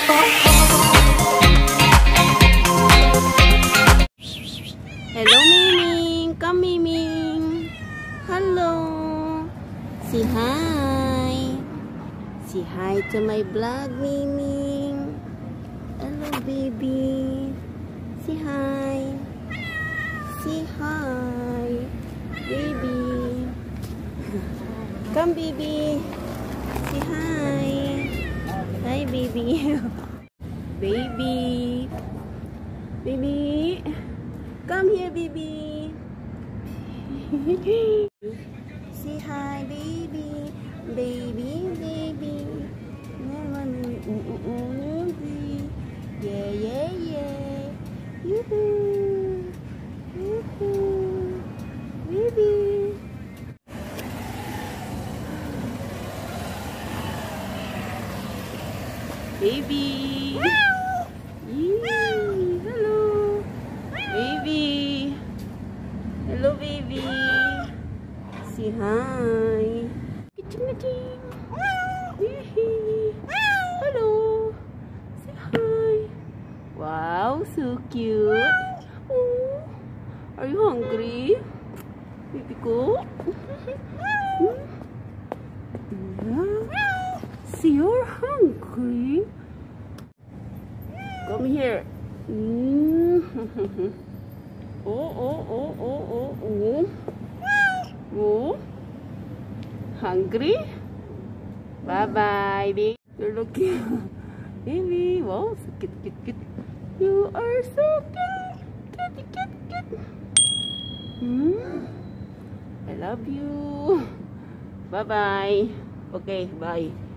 Hello, Miming. Come, Miming. Hello. Say hi. Say hi to my vlog, Miming. Hello, baby. Say hi. Say hi, baby. Come, baby. Say hi. Hi, baby. Baby. Baby. Come here, baby. Say hi, baby. Baby, baby. Yeah, yeah, yeah. Yoo-hoo. Yoo-hoo. Baby. Baby. Hello. Baby. Hello, baby. Say hi. Kitching. Hello. Say hi. Wow, so cute. Oh, are you hungry? Baby ko? See, you're hungry. Come here. Oh. Hungry? Bye-bye, baby. You're looking. Baby, wow, so cute. You are so cute. Cute. I love you. Bye-bye. Okay, bye.